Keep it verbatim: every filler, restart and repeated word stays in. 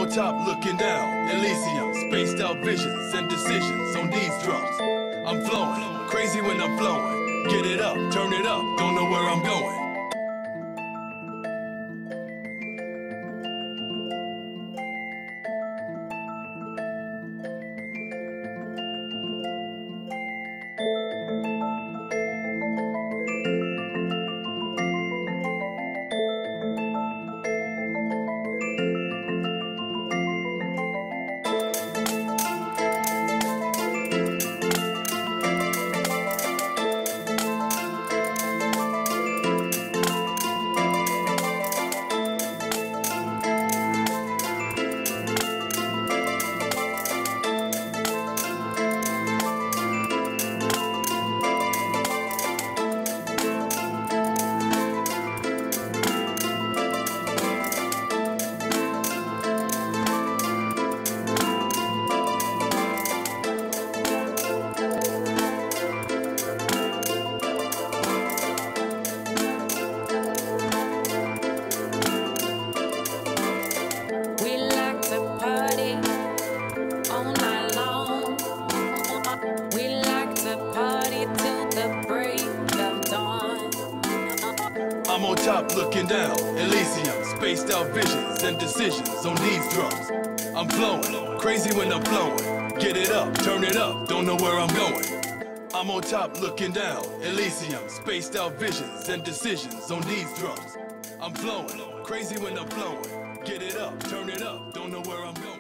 on top looking down, Elysium, spaced out visions and decisions on these drums. I'm flowing, crazy when I'm flowing. Get it up, turn it up, don't know where I'm going. I'm on top looking down, Elysium, spaced out visions and decisions on these drums. I'm flowing, crazy when I'm flowing. Get it up, turn it up, don't know where I'm going. I'm on top looking down, Elysium, spaced out visions and decisions on these drums. I'm flowing, crazy when I'm flowing. Get it up, turn it up, don't know where I'm going.